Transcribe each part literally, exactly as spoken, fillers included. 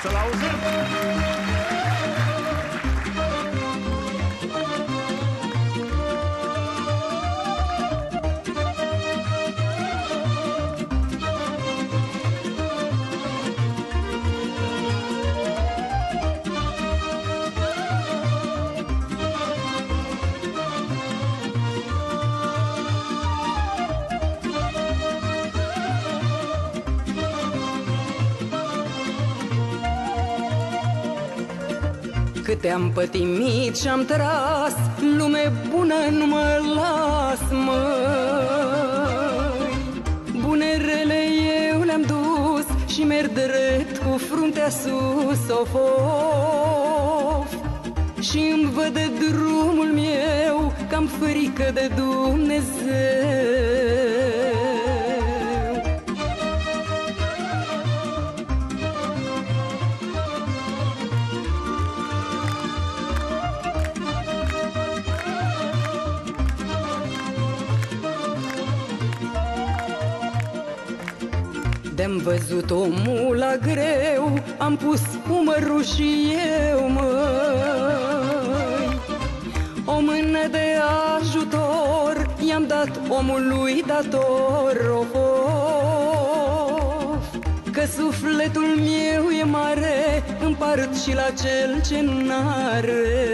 Să-l auzim! Câte am pătimit și-am tras, lume bună nu mă las, măi. Bune rele eu le-am dus și merg drept cu fruntea sus, of, of. Și-mi văd de drumul meu că-am frică de Dumnezeu. De-am văzut omul la greu, am pus umărul și eu, măi. O mână de ajutor i-am dat omului dator, of, of. Că sufletul meu e mare, împart și la cel ce n-are.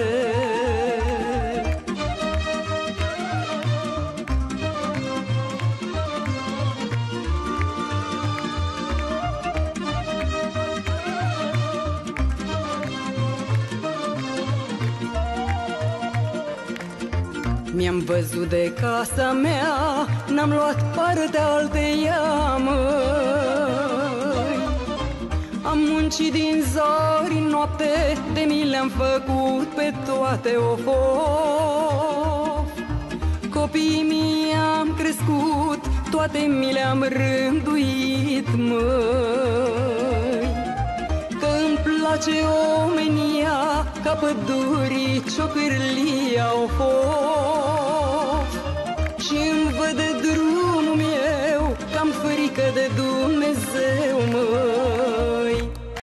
Mi-am văzut de casa mea, n-am luat partea alteia, măi. Am muncit din zori în noapte, de mi le-am făcut pe toate, of, of. Copiii mei am crescut, toate mi le-am rânduit, măi. Că îmi place omenia, ca pădurii ciocârlia, of, of. Și